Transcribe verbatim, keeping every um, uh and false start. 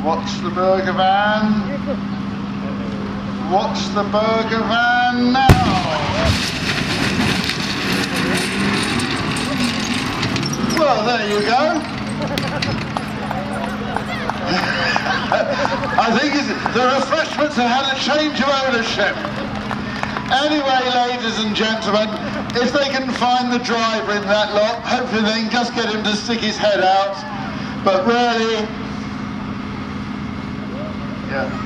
Watch the burger van. Watch the burger van now. Well, there you go. I think it's, the refreshments have had a change of ownership. Anyway, ladies and gentlemen, if they can find the driver in that lot, hopefully they can just get him to stick his head out. But really, yeah.